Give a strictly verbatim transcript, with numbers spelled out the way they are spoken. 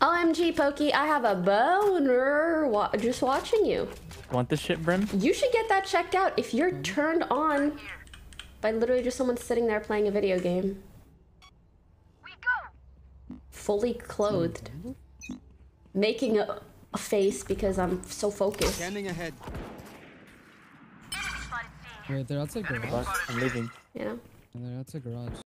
O M G, Pokey, I have a boner wa just watching you. Want this shit, Brim? You should get that checked out if you're turned on by literally just someone sitting there playing a video game. Fully clothed. Making a, a face because I'm so focused. Standing ahead. Wait, they're outside garage. I'm leaving. Yeah. And they're outside garage.